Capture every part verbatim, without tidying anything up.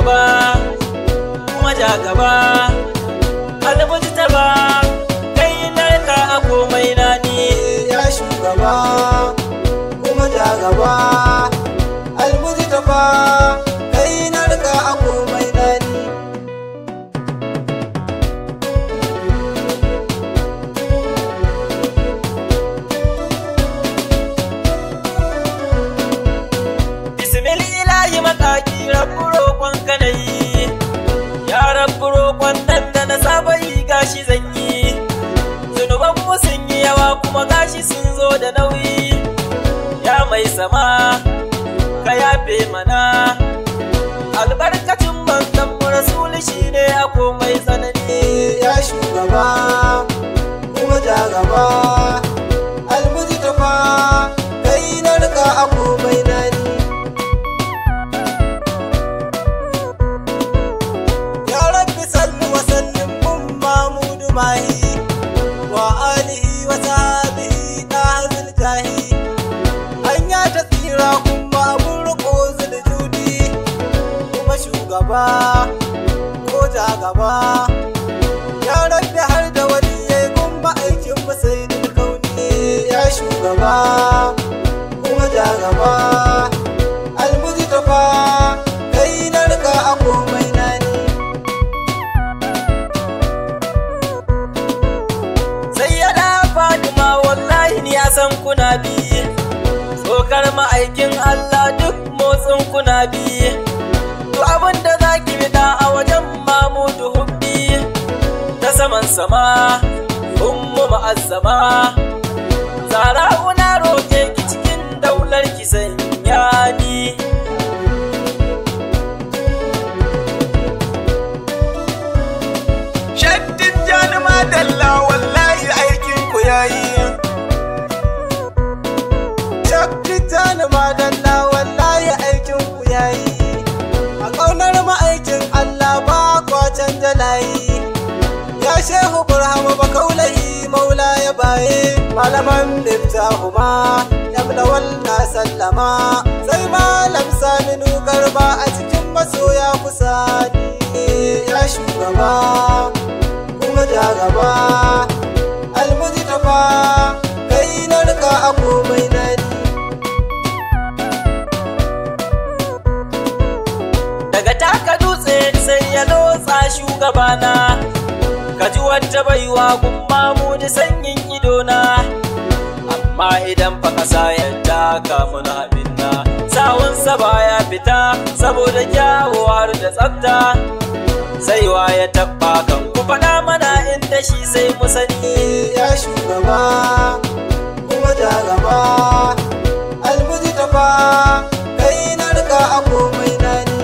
shugaba kuma ja gaba Al-Mujtaba kai narka a komai na ni. Ya shugaba kuma ja gaba Al-Mujtaba kai narka a komai na ni. Bismillahi makaki rabbu roƙon ka nayi, ya rabbu roƙon nan da na saba yi gashi zan yi. Zunuban mu sun yi yawa kuma gashi sun zo da nauyi, ya mai sama ka yafe mana. Albarkacin manzon mu rasuli shine a komai tsanani. Ya shugaba kuma ja gaba Al-Mujtaba kai narka a komai na ni. Ya rabbi salli wa sallim kun Mahmudu Mahi wa alihi wa sahbihi dahil jahi. Hanya ta tsira kuma abun riko zuljudi kuma shugaba ko ja gaba. Ya rabbi har da wani yayi kuma aikin masaidin kauni. Ya shugaba kuma ja gaba Al-Mujtaba kai narka a komai na ni. Sayyada Fatima wallahi ni ya san kuna bi, tsokar ma'aikin Allah duk motsin kuna bi. To abin da za ki bida a wajen Mahmudu hubbi, ta saman sama ummu ma'azzama. Zara una roƙe ki cikin daular ki sanya ni. Shaddin jani madalla wallahi aikin ku yayi. Shaddin jani madalla wallahi aikin ku yayi. A ƙaunar ma'aikin Allah ba kwa canja layi. Ya shehu burhama ba kaulahi maula ya baye. Malaman miftahu ma yamlawal na sallama. Sai malam Saminu Garba a cikin masoya kusa ni. Ya shugaba kuma ja gaba Al-Mujtaba kai narka a komai na ni. Daga taka dutse sai ya lotsa shugabana, ka ji wata baiwa gun Mahmudu sanyin idona. Amma idan fa kasa yadda ka mun abinna, sawunsa baya fita saboda kyawu har da tsafta. Saiwa ya tabba kan ku faɗa mana inda shi sai mu sani. Ya shugaba kuma ja gaba Al-Mujtaba kai narka a komai na ni.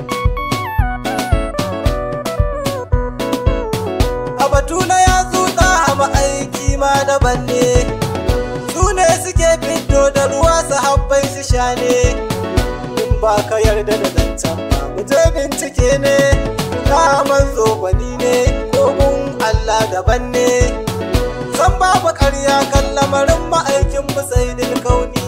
A batuna ya zuɗa a ma'aiki ma daban ne, su ne suke fito da ruwa sahabbai su sha ne. In ba ka yarda da zancen ba mu je bincike ne, ka manzo gwani ne ko gun Allah daban ne. San babu ƙarya kan lamarin ma'aikin musaidin kauni.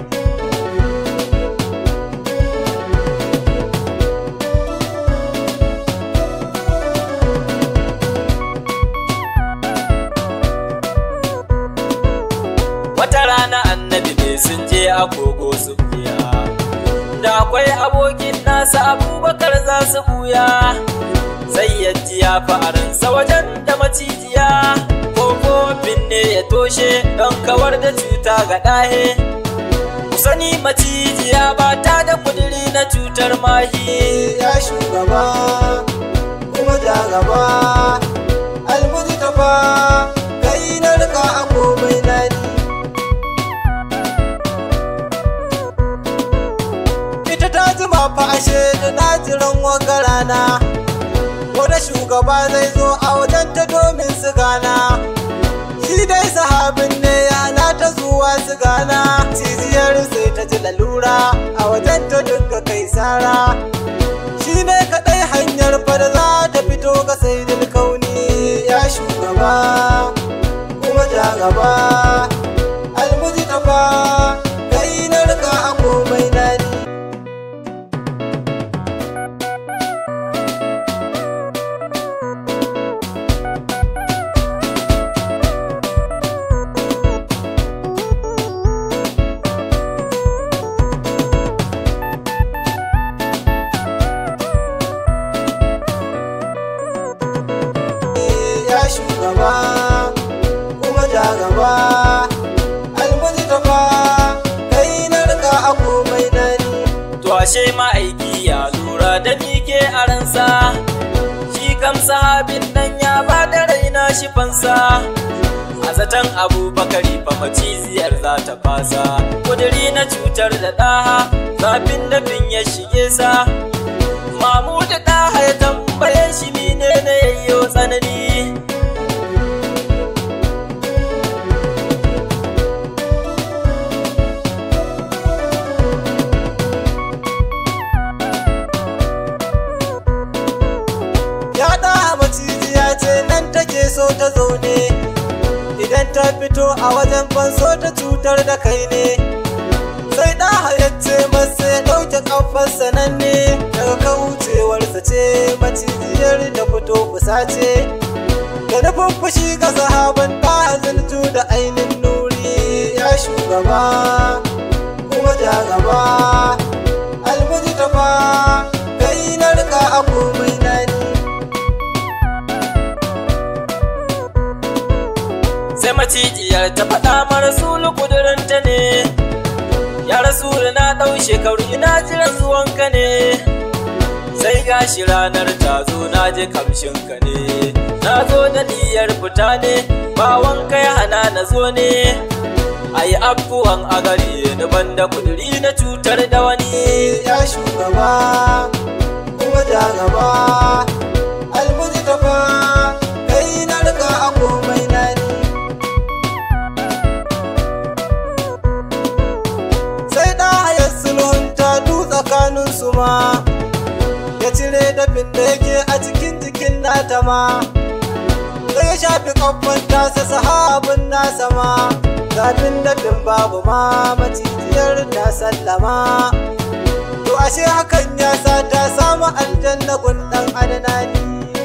Wata rana annabi ne sun je a kogo su buya, da akwai abokin nasa Abubakar za su buya. Sai ya ji ya faransa wajen da macijiya, kofofin ne ya toshe don kawar da cuta ga ɗahe. Ku sani macijiya ba ta da kuduri na cutar mahi. Ya shugaba kuma ja gaba Al-Mujtaba kai narka a komai na ni. Ita ta jima fa ashe da najiran wanga rana, wanda shugaba zai zo a wajen ta domin su gana. Shi dai sahabin ne yana ta zuwa su gana. Cijiyar sai ta ji lalura a wajen ta dinga kai sara. Shi ne kaɗai hanyar fada za ta fito ga saidil kauni. Ya shugaba kuma ja gaba Al-Mujtaba kai narka a komai na ni. ashe ma'aiki ya lura da mike a ransa, shi kam sahabin nan ya ba da raina shi fansa. A zaton Abubakari fa maciziyar za ta fasa, kudiri na cutar da ɗaha zafin dafin ya shige sa. Mamudu ɗaha ya tambaye shi mine na yayyo tsanani. Ya ɗaha maciziya ce nan take so ta zaune, idan ta fito a wajen fanso ta cutar da kai ne. Sai ɗaha ya ce masa ya ɗauke ƙafarsa nan ne, daga kaucewarsa ce macijiyar da fito kusace. Da nufin fushi ga sahaban ɗaha zulju da ainin nuri, ya shugaba kuma ja gaba almujtafa, kai na rika a komai nani. Sai macijiyar ta faɗa ma Rasulu ƙudurinta ne, ya Rasulu na ɗau shekaru ina jiran zuwanka ne. Sai gashi ranar ta zo na ji kamshinka ne, na zo da niyyar fita ne, ba wanka ya hana na zo ne. Ai abubuwan a gari ni banda ƙuduri na cutar da wani. Ya shugaba kuma ja gaba almujtafa, kai na rika a komai nani. Tsakaninsu ma ya cire dafin da yake a cikin jikin nata ma, sai ya shafi kafan tasa sahabin nasa ma. Zafin dafin babu ma macijiyar ta sallama, to ashe hakan ya sa ta samu aljanna gundan adnani.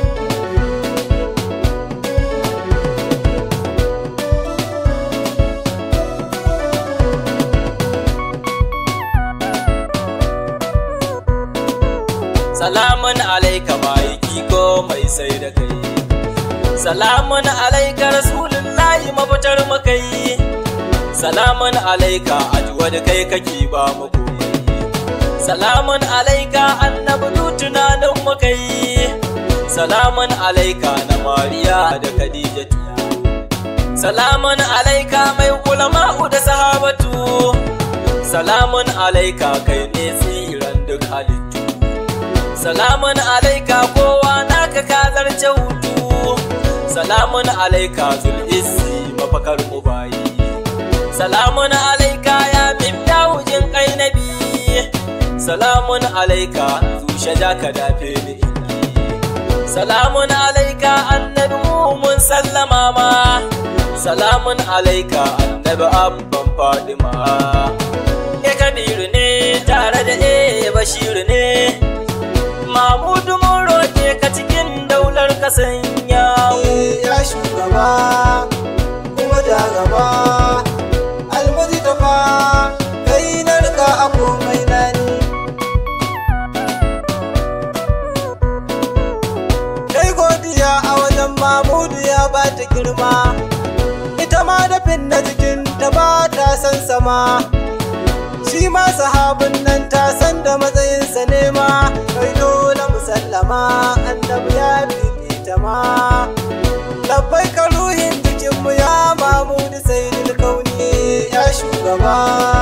Salamun alaika ma'aiki ko mai sai da kai, salamun alaika rasulullahi mafitar makai, salamun alaika ajuwa da kai kake ba mu komai, salamun alaika annabi du tunanin makai, salamun alaika na Mariya da Khadijatu, salamun alaika mai ulama'u da sahabatu, salamun alaika kai ne tsiran duk halittu, salamun alaika kowa naka ka zarce hutu, salamun alaika zul'issi mafakar ubayi, salamun alaika ya mimta wujin kai nabi, salamun alaika zushe ja ka dafe ni ingi, salamun alaika annabi mun sallama ma, salamun alaika annabi abban fadima. E kabiru ne tare da e bashiru ne, Mamudu mun roƙe ka cikin daular ka sanya mu. Ya shugaba kuma ja gaba almujtafa, kai na rika a komai nani. Kai godiya a wajen Mamudu ya ba ta girma, ita ma dafin na jikin ta ba ta san sama. Shi ma sahabin nan ta san da matsayinsa ne ma, kai dole musallama annabi ya fifita ma. Labbai ka ruhin jikinmu ya Mamudu sayyidul kauni, ya shugaba